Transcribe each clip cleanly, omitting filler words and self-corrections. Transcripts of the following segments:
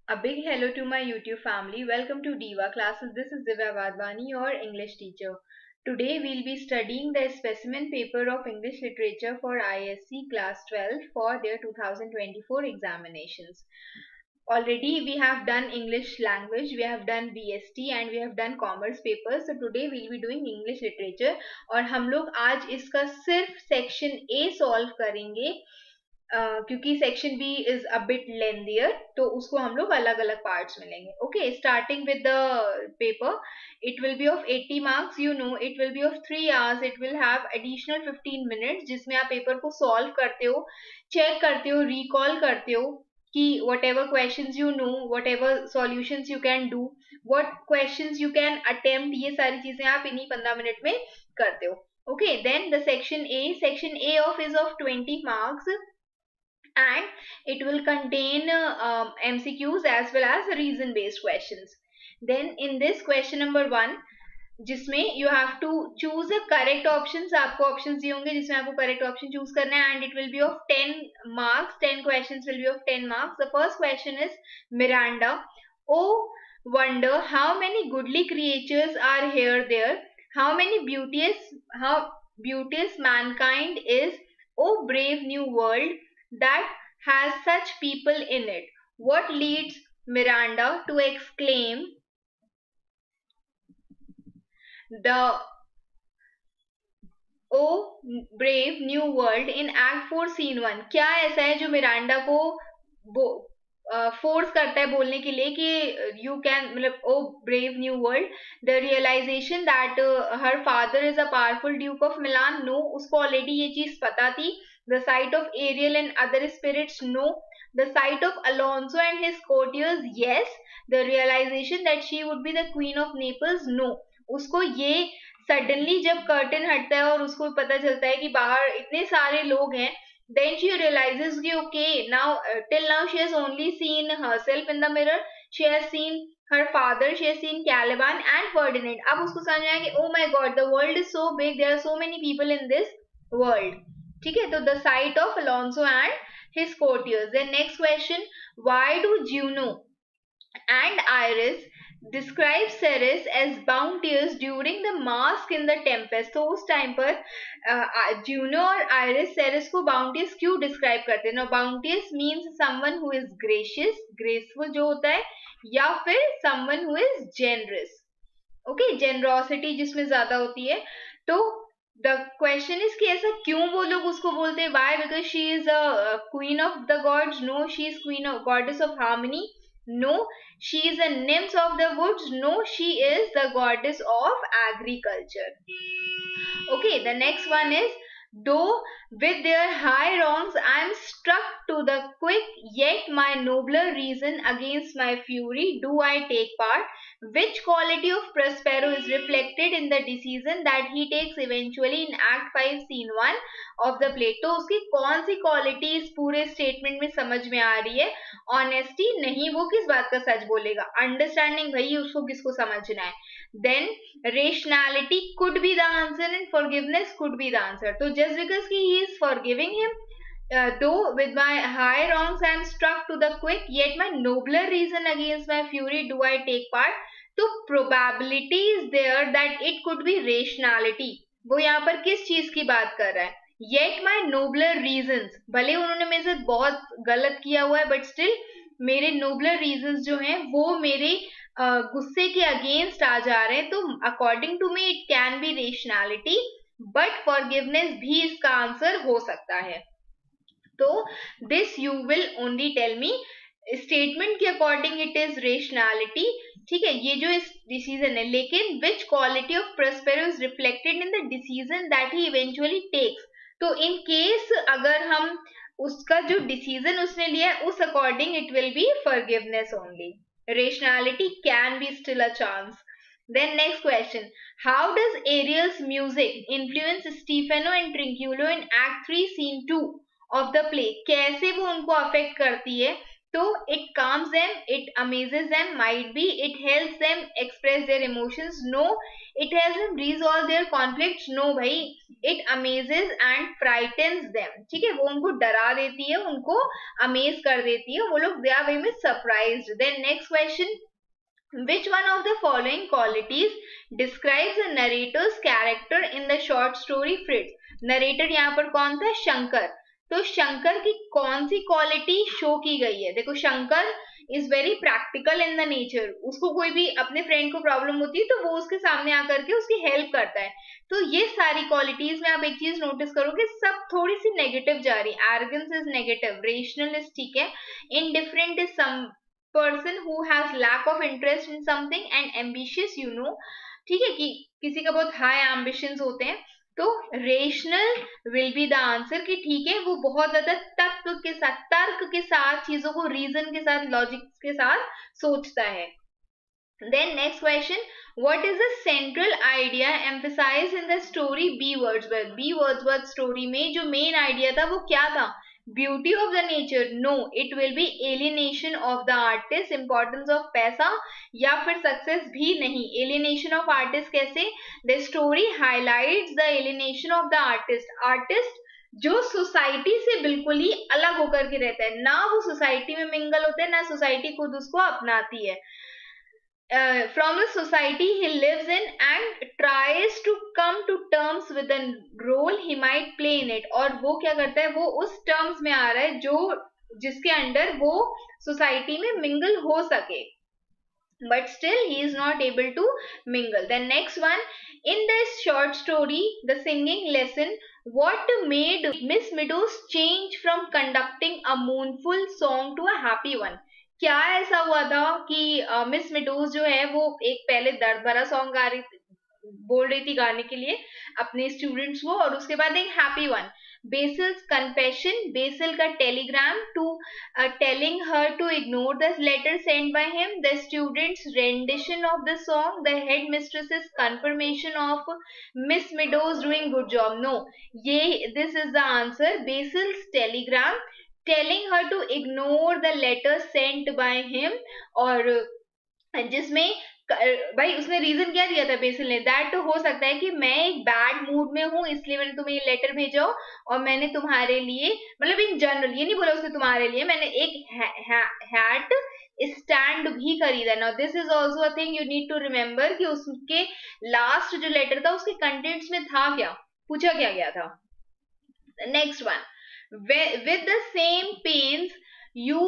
A big hello to my YouTube family. Welcome to Diva Classes. This is Divya Vadvani, your English teacher. Today we'll be studying the specimen paper of English literature for ISC class 12 for their 2024 examinations. Already we have done English language, we have done BST and we have done commerce papers. So today we'll be doing English literature और हम लोग आज इसका सिर्फ section A solve करेंगे क्योंकि section B is a bit lengthier, तो उसको हम लोग अलग अलग पार्ट्स में लेंगे. Okay, starting with the paper. It will be of 80 marks. You know it will be of 3 hours. It will have additional 15 minutes जिसमें आप पेपर को सॉल्व करते हो, चेक करते हो, रिकॉल करते हो कि whatever questions you know, whatever solutions you can do, what questions you can attempt, ये सारी चीजें आप इन्हीं 15 मिनट में करते हो. Okay, then the section A of is of 20 marks and it will contain MCQs as well as reason based questions. Then in this question number 1, जिसमें you have to choose a correct options. आपको options दिए होंगे जिसमें आपको correct option choose करना है and it will be of 10 marks. 10 questions will be of 10 marks. The first question is Miranda. Oh wonder how many goodly creatures are here there. How beauteous mankind is. Oh brave new world that has such people in it. What leads Miranda to exclaim the "Oh brave new world" in Act 4 Scene 1? क्या ऐसा है जो Miranda को force करता है बोलने के लिए कि यू कैन, मतलब O brave new world? The realization that her father is a powerful duke of Milan? No, उसको ऑलरेडी ये चीज पता थी. The sight of Ariel and other spirits? No. The sight of Alonso and his courtiers? Yes. The realization that she would be the queen of Naples? No. उसको ये suddenly जब curtain हटता है और उसको पता चलता है कि बाहर इतने सारे लोग हैं, then she realizes कि okay, now till now she has only seen herself in the mirror. She has seen her father, she has seen Caliban and Ferdinand. अब उसको समझ आया कि oh my god, the world is so big, there are so many people in this world. ठीक है, तो the sight of Alonso and his courtiers. Then next question, why do Juno and Iris describe Ceres as bounteous during the mask in the tempest? तो उस time पर Juno और Iris Ceres को bounteous क्यों describe करते हैं? Now bounteous means someone who is gracious, graceful जो होता है, या फिर someone who is generous. Okay, generosity जिसमें ज्यादा होती है. तो the question is कि ऐसा क्यों वो लोग उसको बोलते हैं? Why? Because she is a queen of the gods? No. She is queen of goddess of harmony? No. She is a nymph of the woods? No. She is the goddess of agriculture. Okay, the next one is, though with their high wrongs I am struck to the quick, yet my nobler reason against my fury do I take part. Which quality of Prospero is reflected in the decision that he takes eventually in Act 5 Scene 1 of the play? तो उसकी कौन सी quality इस पूरे statement में समझ में आ रही है? ऑनेस्टी नहीं, वो किस बात का सच बोलेगा? अंडरस्टैंडिंग, भाई उसको किसको समझना है? Then rationality could be the answer and forgiveness could be the answer. So just because he is forgiving him, though with my high wrongs I am struck to the quick, yet my nobler reason against my fury do I take part. तो probability is there that it could be rationality. वो यहाँ पर किस चीज की बात कर रहा है? Yet my nobler reasons, भले उन्होंने मेरे से बहुत गलत किया हुआ है, but still मेरे nobler reasons जो हैं वो मेरे गुस्से के अगेंस्ट आ जा रहे हैं. तो according to me it can be rationality, but forgiveness भी इसका आंसर हो सकता है. तो this you will only tell me. Statement के अकॉर्डिंग इट इज रेशनैलिटी, ठीक है, ये जो इस डिसीजन है. लेकिन which quality of Prospero is reflected in the decision that he eventually takes. तो इन केस अगर हम उसका जो डिसीजन उसने लिया है उस according it will be forgiveness only. Rationality can be still a chance. Then next question, how does Ariel's music influence Stefano and Trinculo in Act 3 Scene 2 of the play? कैसे वो उनको अफेक्ट करती है? तो it calms them, it amazes them, might be it helps them express their emotions, no it helps them resolve their conflicts, no भाई it amazes and frightens them, ठीक है, वो उनको डरा देती है, उनको अमेज कर देती है, वो लोग they are very much surprised. Then next question, which one of the following qualities describes the narrator's character in the short story Fritz? Narrator यहाँ पर कौन था? शंकर. तो शंकर की कौन सी क्वालिटी शो की गई है? देखो Shankar is very practical in the nature, उसको कोई भी अपने फ्रेंड को प्रॉब्लम होती है तो वो उसके सामने आकर के उसकी हेल्प करता है. तो ये सारी क्वालिटीज में आप एक चीज नोटिस करोगे सब थोड़ी सी नेगेटिव जा रही. Arrogance is negative, rational is ठीक है, indifferent is some person who has lack of interest in something, and ambitious you know, ठीक है, कि किसी का बहुत हाई एम्बिशंस होते हैं. तो rational will be the answer, कि ठीक है वो बहुत ज्यादा तत्व के साथ, तर्क के साथ, चीजों को रीजन के साथ, लॉजिक के साथ सोचता है. Then next question, what is the central idea emphasize in the story B Wordsworth? B Wordsworth story में जो मेन आइडिया था वो क्या था? Beauty of the nature, no it will be alienation of the artist, importance of पैसा, या फिर success भी नहीं. एलिनेशन ऑफ आर्टिस्ट कैसे? The story highlights the alienation of the artist, artist जो सोसाइटी से बिल्कुल ही अलग होकर के रहता है, ना वो सोसाइटी में मिंगल होता है, ना सोसाइटी खुद उसको अपनाती है. From the society he lives in and tries to come to terms with the role he might play in it, और वो क्या करता है, वो उस terms में आ रहा है जो जिसके अंडर वो सोसाइटी में मिंगल हो सके, but still he is not able to mingle. Then next one, in this short story the singing lesson, what made Miss Meadows change from conducting a mournful song to a happy one? क्या ऐसा हुआ था कि miss meadows जो है वो एक पहले दर्द भरा सॉन्ग गा रही थी, बोल रही थी गाने के लिए अपने स्टूडेंट्स को, और उसके बाद एक happy one. Basil's confession, Basil का telegram to telling her to ignore the letter send by him, the students rendition of the song, the head mistress's confirmation of Miss Meadows doing good job. No, ये this is the answer, Basil's telegram, telling her to ignore the letter sent by him, और जिसमें भाई उसने reason क्या दिया था BECIL ने, that हो सकता है कि मैं एक बैड मूड में हूँ इसलिए मैंने तुम्हें ये लेटर भेजा हो, और मैंने तुम्हारे लिए, मतलब इन जनरल ये नहीं बोला उसने तुम्हारे लिए, मैंने एक हैट स्टैंड भी खरीदा. Now this is also a thing you need to remember कि उसके लास्ट जो लेटर था उसके कंटेंट्स में था क्या, पूछा क्या गया था. Next one, with the same pains you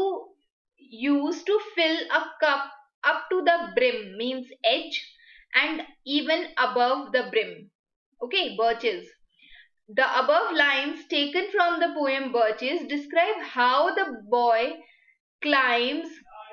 use to fill a cup up to the brim, means edge, and even above the brim. Okay, Birches. The above lines taken from the poem Birches describe how the boy climbs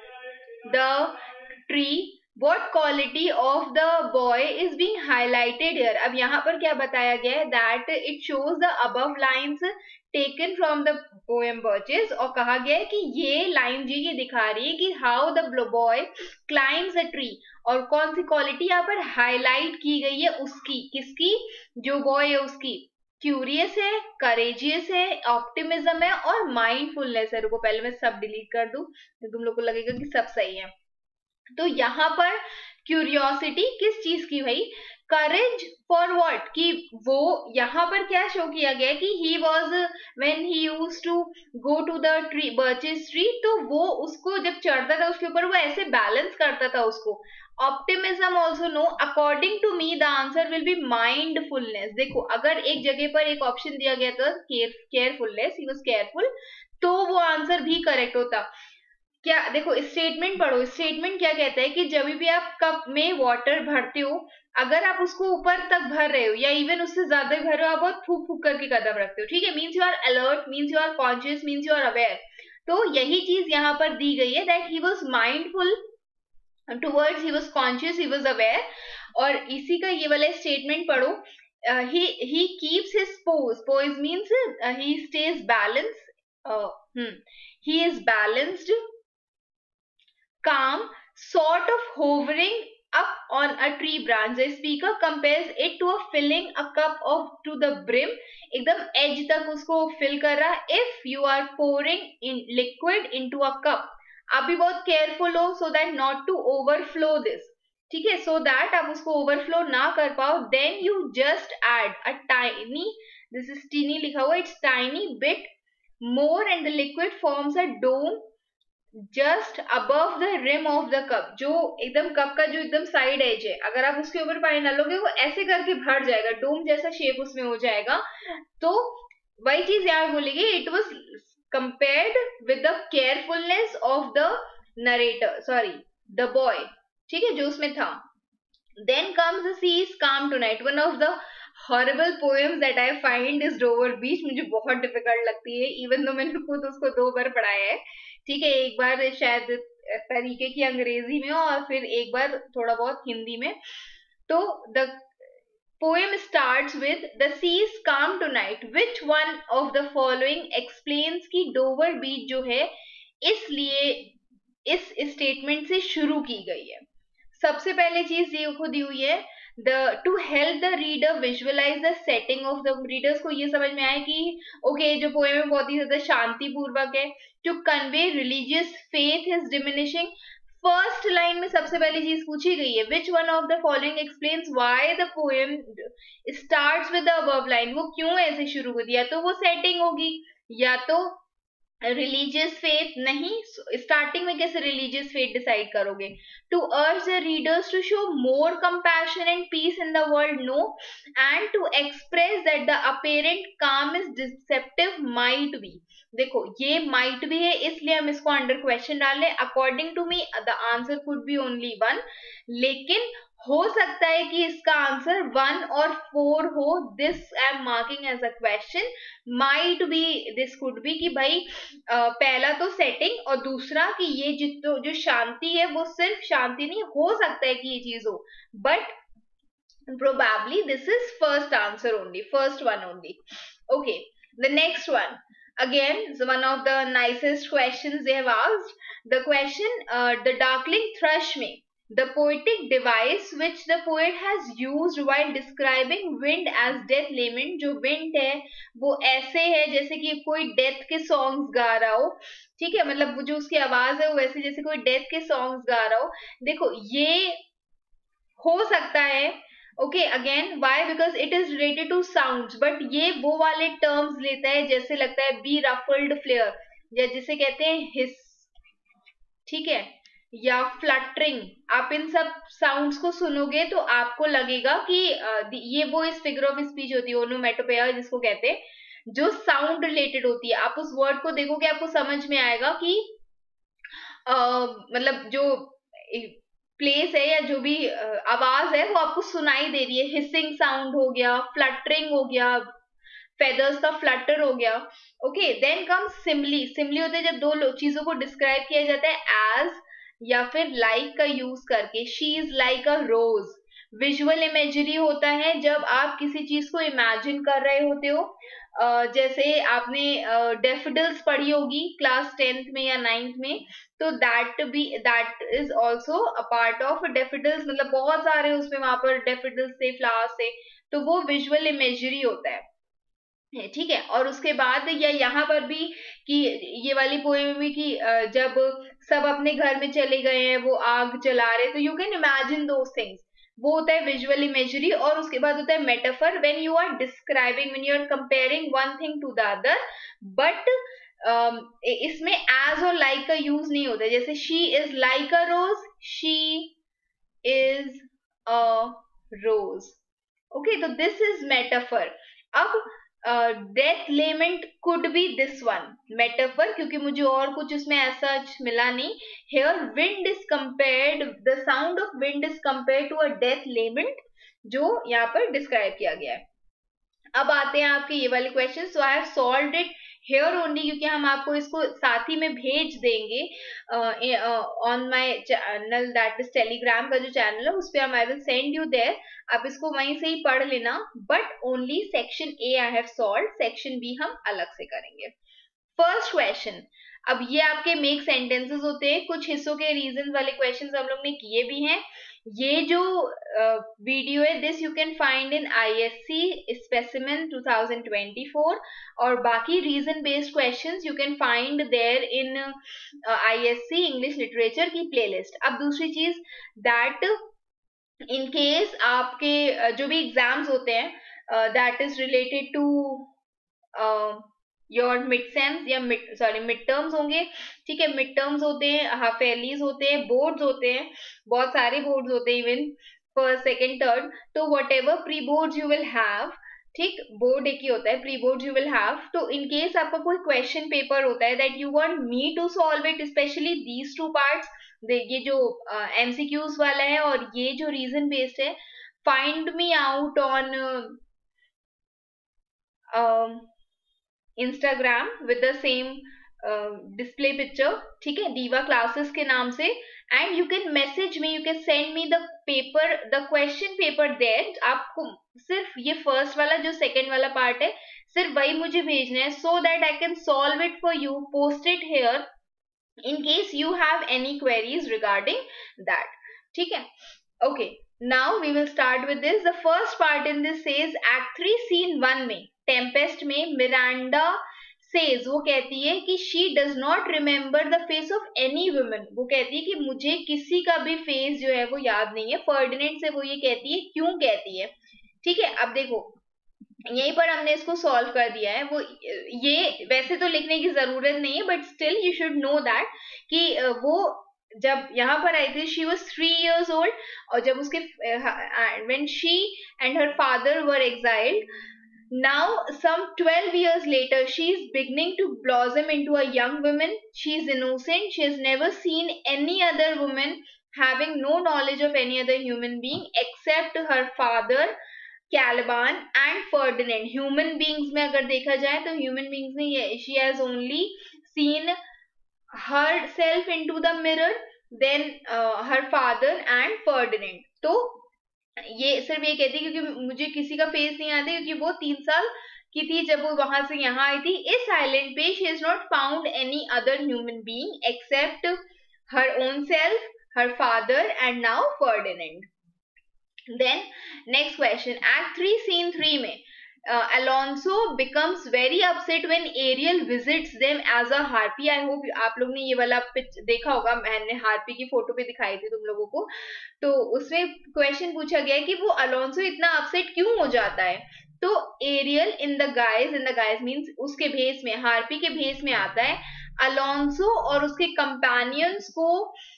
the tree. What quality of the boy is being highlighted here? अब यहाँ पर क्या बताया गया है, that it shows the above lines taken from the poem Birches, और कहा गया है कि ये लाइन ये दिखा रही है कि how the boy climbs a tree, और कौन सी क्वालिटी यहाँ पर हाईलाइट की गई है उसकी, किसकी, जो बॉय है उसकी, क्यूरियस है, करेजियस है, ऑप्टिमिज्म है, और माइंडफुलनेस है. रुको पहले मैं सब डिलीट कर दूं तो तुम लोग को लगेगा कि सब सही है. तो यहाँ पर क्यूरियोसिटी किस चीज की भाई, करेज फॉर व्हाट, कि वो यहाँ पर क्या शो किया गया कि he was when he used to go to the tree, birches tree, तो वो उसको जब चढ़ता था उसके ऊपर वो ऐसे बैलेंस करता था उसको. Optimism also no, according to me the answer will be mindfulness. देखो अगर एक जगह पर एक ऑप्शन दिया गया था केयरफुलनेस, ही वाज केयरफुल, तो वो आंसर भी करेक्ट होता. क्या देखो स्टेटमेंट पढ़ो, स्टेटमेंट क्या कहता है कि जब भी आप कप में वाटर भरते हो, अगर आप उसको ऊपर तक भर रहे हो या इवन उससे ज्यादा भर रहे हो, आप बहुत फूक फूक करके कदम रखते हो, ठीक है, means you are alert, means you are conscious, means you are aware. तो यही चीज यहाँ पर दी गई है, that he was mindful towards, he was conscious, he was aware. और इसी का ये वाला स्टेटमेंट पढ़ो, he keeps his poise means he stays balanced, he is balanced, calm, sort of hovering up on a tree branch. The speaker compares it to a filling a cup of to the brim, एकदम edge तक उसको fill कर रहा. If you are pouring in liquid into a cup, आप भी बहुत careful हो so that not to overflow this, ठीक है, सो दैट आप उसको ओवरफ्लो ना कर पाओ. Then you just add a tiny, this is teeny लिखा हुआ, it's tiny bit more and the liquid forms a dome just above the rim of the cup. जो एकदम कप का जो एकदम साइड एज है, अगर आप उसके ऊपर पानी डालोगे वो ऐसे करके भर जाएगा, डोम जैसा शेप उसमें हो जाएगा. तो वही चीज यहाँ बोलेगी, it was compared with the carefulness of the narrator, sorry the boy, ठीक है, जो उसमें था. Then comes the sea is calm tonight, one of the horrible poems that I find is Dover Beach. मुझे बहुत डिफिकल्ट लगती है, even though मैंने खुद उसको 2 बार पढ़ाया है, ठीक है, एक बार शायद तरीके की अंग्रेजी में और फिर एक बार थोड़ा बहुत हिंदी में. तो the poem starts with the sea is calm tonight, which one of the following explains कि डोवर बीच जो है इसलिए इस स्टेटमेंट से शुरू की गई है. सबसे पहले चीज ये खुद दी हुई है, the to help the reader visualize the setting of the, readers को ये समझ में आए कि ओके जो पोएम है बहुत ही ज्यादा शांति पूर्वक है. To convey religious faith is diminishing. First line में सबसे पहली चीज पूछी गई है, which one of the following explains why the poem starts with the above line. वो क्यों ऐसे शुरू कर दिया, तो वो सेटिंग होगी या तो रिलीजियस फेथ. नहीं, स्टार्टिंग में कैसे रिलीजियस फेथ डिसाइड करोगे. To urge the readers to show more compassion and peace in the world, no. And to express that the apparent calm is deceptive might be. देखो ये might भी है इसलिए हम इसको अंडर क्वेश्चन डाल रहे. According to me the answer could be only 1, लेकिन हो सकता है कि इसका आंसर 1 और 4 हो. This I am marking as a question. Might be, this could be कि भाई पहला तो सेटिंग और दूसरा कि ये जो शांति है वो सिर्फ शांति नहीं, हो सकता है कि ये चीज हो, but probably this is first answer only, first one only. Okay, the next one, again one of the nicest questions they have asked. The question, the darkling thrush में, the poetic device which the poet has used while describing wind as death lament. जो wind है वो ऐसे है जैसे कि कोई death के सॉन्ग्स गा रहा हो, ठीक है, मतलब वो जो उसकी आवाज है वो वैसे जैसे कोई डेथ के सॉन्ग्स गा रहा हो. देखो ये हो सकता है, okay, again why, because it is related to sounds, but ये वो वाले टर्म्स लेता है जैसे लगता है बी रफल्ड फ्लेयर, या जिसे कहते हैं हिस, ठीक है, या फ्लटरिंग. आप इन सब साउंड्स को सुनोगे तो आपको लगेगा कि ये वो इस फिगर ऑफ स्पीच होती है, ओनोमेटोपोएया जिसको कहते हैं, जो साउंड रिलेटेड होती है. आप उस वर्ड को देखोगे आपको समझ में आएगा कि मतलब जो प्लेस है या जो भी आवाज है वो आपको सुनाई दे रही है. हिसिंग साउंड हो गया, फ्लटरिंग हो गया, फेदर्स का फ्लटर हो गया. Okay, then come Simli. Simli होते हैं जब दो चीजों को डिस्क्राइब किया जाता है एज या फिर लाइक का यूज करके. She is like a rose. Visual imagery होता है जब आप किसी चीज को इमेजिन कर रहे होते हो. जैसे आपने डेफिडल्स पढ़ी होगी क्लास 10th में या 9th में, तो that is also a part of daffodils. मतलब बहुत सारे उसमें वहां पर डेफिडल्स थे, फ्लावर्स थे, तो वो विजुअल इमेजरी होता है, ठीक है. और उसके बाद या यहाँ पर भी कि ये वाली पोएम में भी कि जब सब अपने घर में चले गए हैं, वो आग जला रहे, तो you can imagine those things, वो होता है विजुअल इमेजरी. और उसके बाद होता है metaphor, when you are describing, when you are comparing one thing to the other, but इसमें एज और लाइक का यूज नहीं होता. जैसे she is like a rose, she is a rose. Okay, तो दिस इज मेटाफर. अब death lament could be this one metaphor, क्योंकि मुझे और कुछ उसमें ऐसा मिला नहीं. Here wind is compared, the sound of wind is compared to a death lament, जो यहाँ पर डिस्क्राइब किया गया है. अब आते हैं आपके ये वाले question. So I have solved it here only, क्योंकि हम आपको इसको साथ ही में भेज देंगे on my channel, that is Telegram का जो चैनल है उस पर I will send you there. आप इसको वहीं से ही पढ़ लेना, but only section A I have solve, section B हम अलग से करेंगे. फर्स्ट क्वेश्चन, अब ये आपके मेक सेंटेंसेस होते हैं, कुछ हिस्सों के रीजन वाले क्वेश्चंस हम लोग ने किए भी हैं। ये जो वीडियो है this you can find in ISC specimen 2024, और बाकी reason based questions you can find there in ISC English literature की प्लेलिस्ट। अब दूसरी चीज दैट इन केस आपके जो भी एग्जाम्स होते हैं that is related to your mid sems या मिड टर्म्स होंगे, ठीक है, मिड टर्म्स होते हैं, हाफ ईयरलीज होते हैं, बोर्ड्स होते हैं, बहुत सारे बोर्ड्स होते हैं इवन फर्स्ट सेकेंड थर्ड, तो whatever pre board you will have, ठीक, बोर्ड एक ही होता है, pre board you will have, तो इन केस आपका कोई क्वेश्चन पेपर होता है that you want me to solve it, specially these two parts, ये जो MCQs वाला है और ये जो रीजन बेस्ड है, find me out on Instagram with the same display picture, ठीक है, दीवा क्लासेस के नाम से, and you can message me, you can send me the paper, the question paper there, आपको सिर्फ ये फर्स्ट वाला जो सेकंड वाला पार्ट है सिर्फ वही मुझे भेजना है, so that I can solve it for you, post it here in case you have any queries regarding that, ठीक है। Okay, now we will start with this. The first part in this says Act 3 Scene 1 में Tempest में Miranda says, वो कहती है कि she does not remember the face of any woman, वो कहती है कि मुझे किसी का भी फेस जो है वो याद नहीं है। फर्डिनेंड से वो ये कहती है, क्यों कहती है, ठीक है। अब देखो यहीं पर हमने इसको सॉल्व कर दिया है, वो ये वैसे तो लिखने की जरूरत नहीं है but still you should know that कि वो जब यहाँ पर आई थी शी वॉज 3 years old, और जब उसके when she and her father were exiled, now some 12 years later she is beginning to blossom into a young woman, she is innocent, she has never seen any other woman, having no knowledge of any other human being except her father Caliban and Ferdinand. Human beings में अगर देखा जाए तो human beings में she has only seen herself into the mirror, then her father and Ferdinand. तो ये सिर्फ ये कहती है क्योंकि मुझे किसी का फेस नहीं आता, क्योंकि वो 3 साल की थी जब वो वहां से यहाँ आई थी। इस आइलैंड पे she is not found any other human being except her own self, her father and now Ferdinand. Then next question, Act 3 Scene 3 में Alonso becomes very upset when Ariel visits them as a harpy। I hope आप लोग ने ये वाला pitch देखा होगा, मैंने harpy की फोटो पे दिखाई थी तुम लोगों को। तो उसमें क्वेश्चन पूछा गया है कि वो अलोंसो इतना अपसेट क्यों हो जाता है। तो Ariel in the guise means उसके भेस में, हार्पी के भेस में आता है। अलोंसो और उसके कंपेनियंस को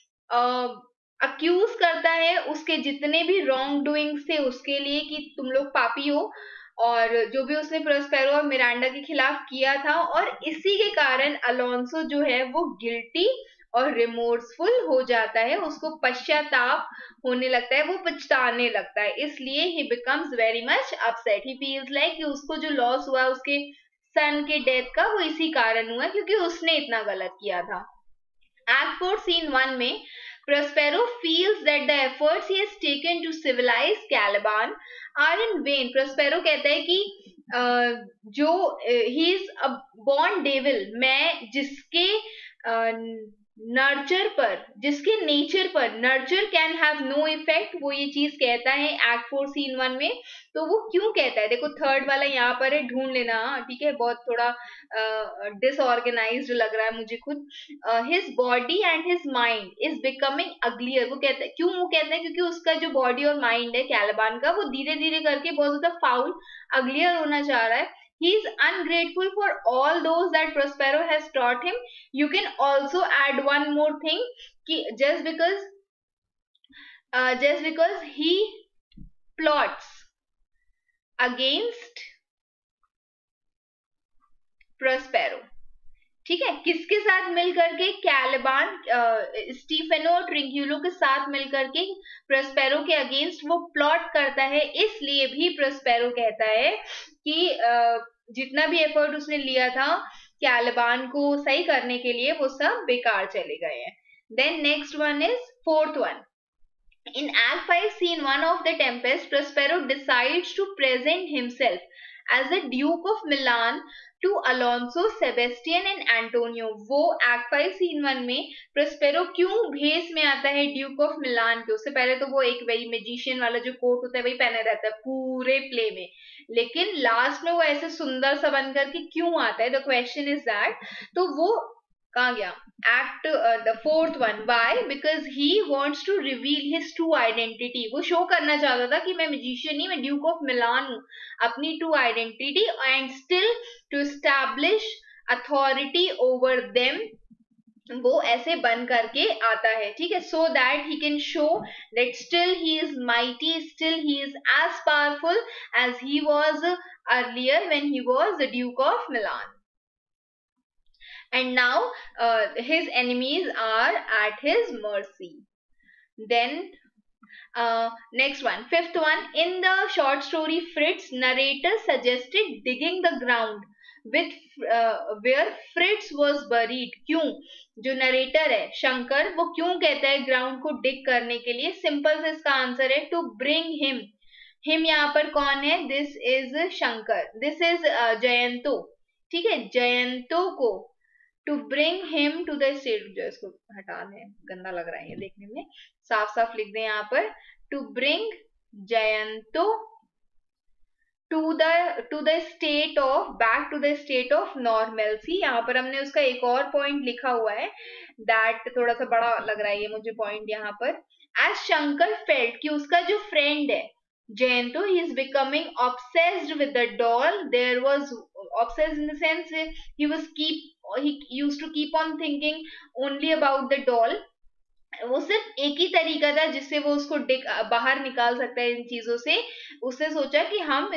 अक्यूज करता है उसके जितने भी रॉन्ग डूइंग्स थे उसके लिए, कि तुम लोग पापी हो, और जो भी उसने प्रोस्पेरो और मिरांडा के खिलाफ किया था, और इसी के कारण अलोंसो जो है वो गिल्टी और रिमोर्सफुल हो जाता है, उसको पश्चाताप होने लगता है, वो पछताने लगता है, इसलिए he becomes very much upset. He feels like कि उसको जो लॉस हुआ उसके सन के डेथ का वो इसी कारण हुआ क्योंकि उसने इतना गलत किया था। Act 4 Scene 1 में Prospero feels that the efforts he has taken to civilize Caliban are in vain। Prospero कहता है कि जो he is a born devil, मैं जिसके नर्चर पर, जिसके नेचर पर nurture can have no effect, वो ये चीज कहता है Act 4 Scene 1 में। तो वो क्यों कहता है, देखो थर्ड वाला यहाँ पर है, ढूंढ लेना, ठीक है, बहुत थोड़ा डिसऑर्गेनाइज्ड लग रहा है मुझे खुद। His body and his mind is becoming uglier. वो कहता है, क्यों वो कहता है, क्योंकि उसका जो बॉडी और माइंड है कैलबान का, वो धीरे धीरे करके बहुत ज्यादा फाउल, अग्लियर होना चाह रहा है। He is ungrateful for all those that Prospero has taught him. You can also add one more thing, कि just because he plots against Prospero, ठीक है, किसके साथ मिलकर के, कैलबान, स्टीफेनो और ट्रिंक्यूलो के साथ मिलकर के प्रोस्पेरो के अगेंस्ट वो प्लॉट करता है। इसलिए भी प्रोस्पेरो कहता है कि जितना भी एफर्ट उसने लिया था कैलबान को सही करने के लिए वो सब बेकार चले गए हैं। Then next one is fourth one. In Act 5 Scene 1 of The Tempest, Prospero decides to present himself as the Duke of Milan to Alonso, Sebastian and Antonio. वो Act 5 Scene 1 में प्रोस्पेरो क्यों भेस में आता है ड्यूक ऑफ मिलान के? उससे पहले तो वो एक वेरी मैजिशियन वाला जो कोट होता है वही पहने रहता है पूरे प्ले में, लेकिन लास्ट में वो ऐसे सुंदर सा बन करके क्यों आता है? The question is that. तो वो कहाँ गया? Act the fourth one. Why? Because he wants to reveal his true identity. वो शो करना चाहता था कि मैं मैजिशियन नहीं, मैं ड्यूक ऑफ मिलान हूँ, अपनी true identity, and still to establish authority over them. वो ऐसे बन करके आता है, ठीक है, so that he can show that still he is mighty, still he is as powerful as he was earlier when he was the duke of Milan. And now his enemies are at his mercy. Then next one, fifth one. In the short story Fritz, narrator suggested digging the ground with where Fritz was buried. क्यों? जो narrator है शंकर, वो क्यों कहता है ground को डिग करने के लिए? सिंपल से इसका आंसर है टू ब्रिंग हिम. हिम यहाँ पर कौन है? This is Shankar, this is Jayanto, ठीक है, जयंतो को to bring him to the state. जो इसको हटा दें, गंदा लग रहा है ये देखने में, साफ साफ लिख दें यहाँ पर, to bring Jayanto to the state of, back to the state of normalcy. यहाँ पर हमने उसका एक और पॉइंट लिखा हुआ है, दैट थोड़ा सा बड़ा लग रहा है ये मुझे पॉइंट यहाँ पर. एज शंकर फेल्ट कि उसका जो फ्रेंड है Jayanto, he is becoming obsessed with the doll. There was obsessed in the sense he used to keep on thinking only about the doll. वो सिर्फ एक ही तरीका था जिससे वो उसको बाहर निकाल सकता है इन चीजों से. उसने सोचा कि हम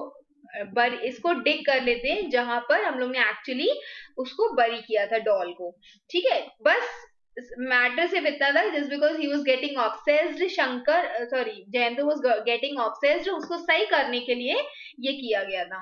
इसको डिग कर लेते हैं जहां पर हम लोग ने एक्चुअली उसको बरी किया था डॉल को, ठीक है. बस मैटर सिर्फ इतना था, just because he was getting obsessed, Jayanto was getting obsessed, उसको सही करने के लिए ये किया गया था.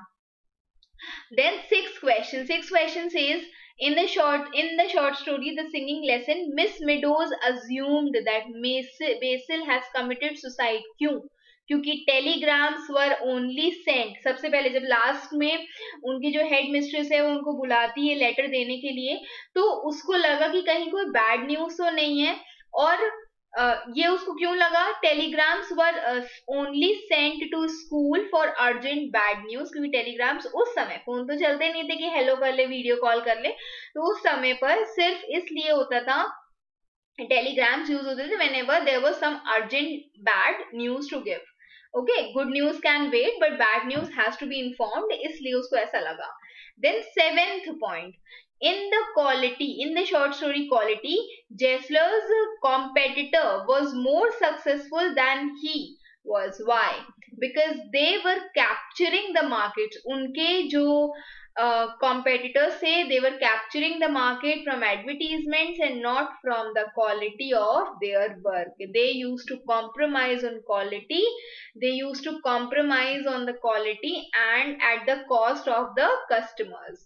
Then six question says in the short story The Singing Lesson, Miss Meadows assumed that Basil has committed suicide. क्यों? क्योंकि टेलीग्राम्स वर ओनली सेंट. सबसे पहले जब लास्ट में उनकी जो हेड मिस्ट्रेस है वो उनको बुलाती है लेटर देने के लिए, तो उसको लगा कि कहीं कोई बैड न्यूज तो नहीं है. और ये उसको क्यों लगा? Telegrams were only sent to school for urgent bad news. क्योंकि टेलीग्राम्स उस समय, फोन तो चलते नहीं थे कि हेलो कर ले, वीडियो कॉल कर ले, तो उस समय पर सिर्फ इसलिए होता था, टेलीग्राम्स यूज होते थे whenever there was some urgent bad news to give. Okay, good news can wait but bad news has to be informed, इसलिए उसको ऐसा लगा. Then seventh point, in the short story Quality, Jessler's competitor was more successful than he was. Why? Because they were capturing the markets. उनके जो competitors say they were capturing the market from advertisements and not from the quality of their work. They used to compromise on quality. They used to compromise on the quality and at the cost of the customers.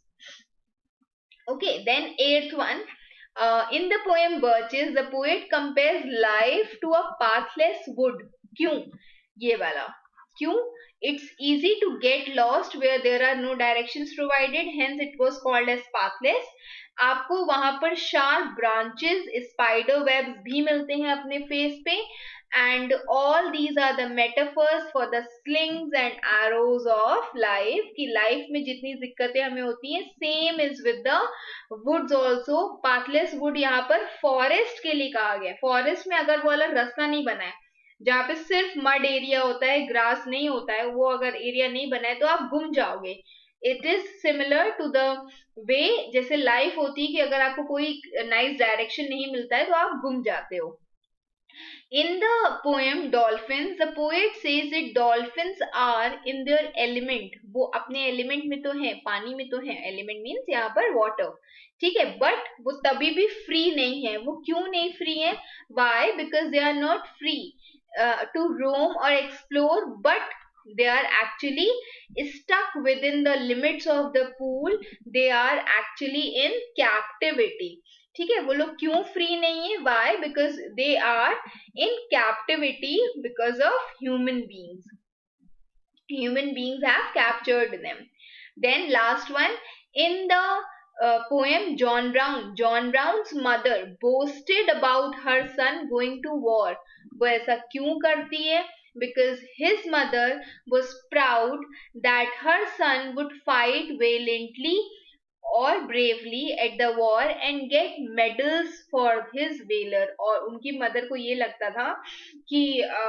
Okay, then eighth one. In the poem Birches, the poet compares life to a pathless wood. क्यों? ये वाला क्यों? It's easy to get lost where there are no directions provided, hence it was called as pathless. आपको वहां पर sharp branches, spider webs भी मिलते हैं अपने फेस पे, and all these are the metaphors for the slings and arrows of life. कि life में जितनी दिक्कतें हमें होती हैं, same is with the woods also. pathless wood यहाँ पर फॉरेस्ट के लिए कहा गया. फॉरेस्ट में अगर वो वाला रास्ता नहीं बना है, जहाँ पे सिर्फ मड एरिया होता है, ग्रास नहीं होता है, वो अगर एरिया नहीं बना है तो आप गुम जाओगे. It is similar to the way जैसे लाइफ होती है कि अगर आपको कोई नाइस डायरेक्शन नहीं मिलता है तो आप गुम जाते हो. In the poem Dolphins, the poet says that dolphins are in their element. वो अपने element में तो हैं, पानी में तो हैं. Element means यहाँ पर water, ठीक है, but वो तभी भी free नहीं है. वो क्यों नहीं free है? Why? Because they are not free to roam or explore, but they are actually stuck within the limits of the pool. They are actually in captivity. ठीक है, वो लोग क्यों फ्री नहीं है? Why? Because they are in captivity because of human beings. human beings have captured them. Then last one, in the poem John Brown's mother boasted about her son going to war. वो ऐसा क्यों करती है? Because his mother was proud that her son would fight valiantly or bravely at the war and get medals for his valor. और उनकी mother को ये लगता था कि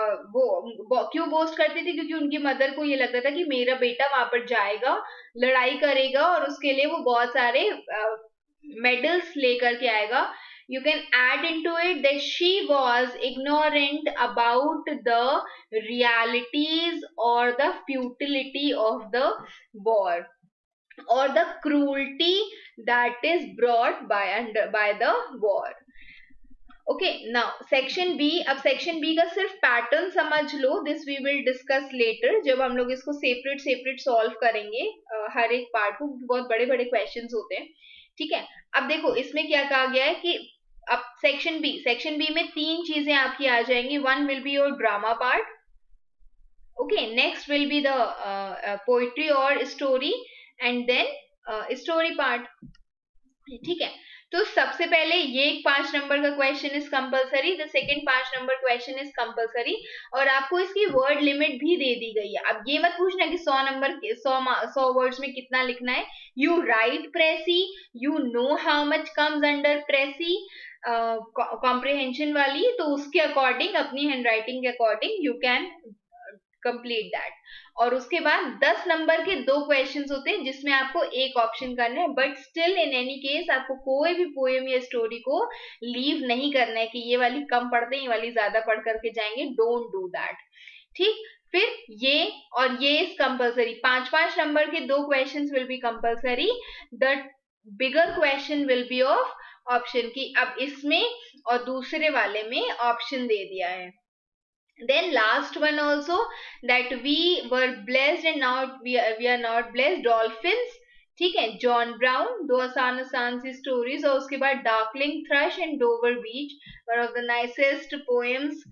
वो क्यों बोस्ट करती थी, क्योंकि उनकी मदर को ये लगता था कि मेरा बेटा वहां पर जाएगा, लड़ाई करेगा और उसके लिए वो बहुत सारे मेडल्स लेकर के आएगा. You can add into it that she was ignorant about the realities or the futility of the war or the cruelty that is brought by the war. Okay now section B. अब section B का सिर्फ pattern समझ लो. This we will discuss later जब हम लोग इसको separate solve करेंगे हर एक पार्ट को. बहुत बड़े बड़े क्वेश्चंस होते हैं. ठीक है, अब देखो इसमें क्या कहा गया है कि अब सेक्शन बी में तीन चीजें आपकी आ जाएंगी. One will be your drama part. Okay, next will be the poetry और story and then story part. ठीक है, तो सबसे पहले ये 5 नंबर का question is compulsory. The second 5 number question is compulsory और आपको इसकी वर्ड लिमिट भी दे दी गई है. अब ये मत पूछना कि 100 वर्ड्स में कितना लिखना है. You write precis, you know how much comes under precis comprehension वाली, तो उसके अकॉर्डिंग अपनी हैंडराइटिंग के according you can complete that. और उसके बाद 10 नंबर के 2 क्वेश्चंस होते हैं जिसमें आपको एक ऑप्शन करना है. But still in any case आपको कोई भी पोएम या स्टोरी को लीव नहीं करना है कि ये वाली कम पढ़ते हैं, ये वाली ज्यादा पढ़ करके जाएंगे. Don't do that. ठीक, फिर ये और ये इज कंपल्सरी. 5 नंबर के 2 questions will be compulsory. The bigger question will be of option की. अब इसमें और दूसरे वाले में ऑप्शन दे दिया है. Then last one also, that we were blessed and now we are not blessed. Dolphins. ठीक है, जॉन ब्राउन, 2 आसान सी स्टोरीज. और उसके बाद Darkling Thrush and Dover Beach, one of the nicest poems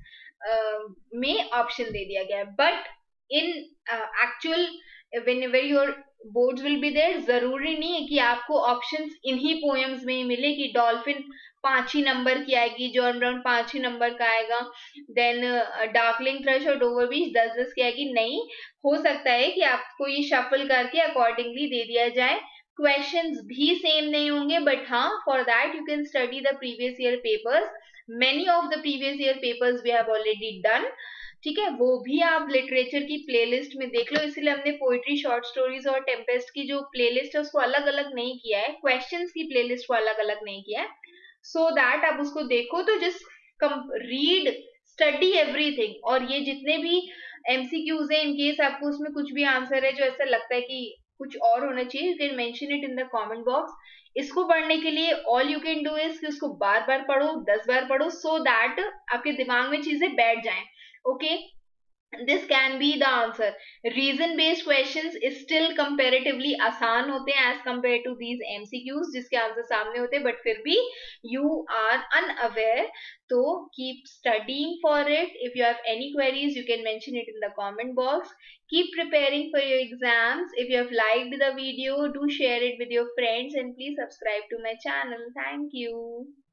में ऑप्शन दे दिया गया है. But in actual whenever your boards will be there, जरूरी नहीं है कि आपको ऑप्शंस इन्हीं पोएम्स में ही मिले कि डॉल्फिन 5 ही नंबर की आएगी, जॉन ब्राउन 5 ही नंबर का आएगा, देन डार्कलिंग थ्रश और डोवर बीच 10 की आएगी. नहीं, हो सकता है कि आपको ये शफल करके अकॉर्डिंगली दे दिया जाए. क्वेश्चंस भी सेम नहीं होंगे, बट हाँ, for that you can study the previous year papers. Many of the previous year papers we have already done. ठीक है, वो भी आप लिटरेचर की प्लेलिस्ट में देख लो. इसलिए हमने पोइट्री, शॉर्ट स्टोरीज और टेम्पेस्ट की जो प्लेलिस्ट है उसको अलग अलग नहीं किया है, क्वेश्चंस की प्लेलिस्ट को अलग अलग नहीं किया है, सो दैट आप उसको देखो. तो जस्ट रीड, स्टडी एवरीथिंग. और ये जितने भी एमसीक्यूज है, इनकेस आपको उसमें कुछ भी आंसर है जो ऐसा लगता है कि कुछ और होना चाहिए, you can mention it in the comment box. इसको पढ़ने के लिए all you can do is कि उसको बार बार पढ़ो, 10 बार पढ़ो, सो दैट आपके दिमाग में चीजें बैठ जाएं. Okay, this can be the answer. Reason based questions is still comparatively आसान होते हैं as compared to these MCQs जिसके आंसर सामने होते हैं, but फिर भी you are unaware, तो keep studying for it. If you have any queries, you can mention it in the comment box. Keep preparing for your exams. If you have liked the video, do share it with your friends and please subscribe to my channel. Thank you.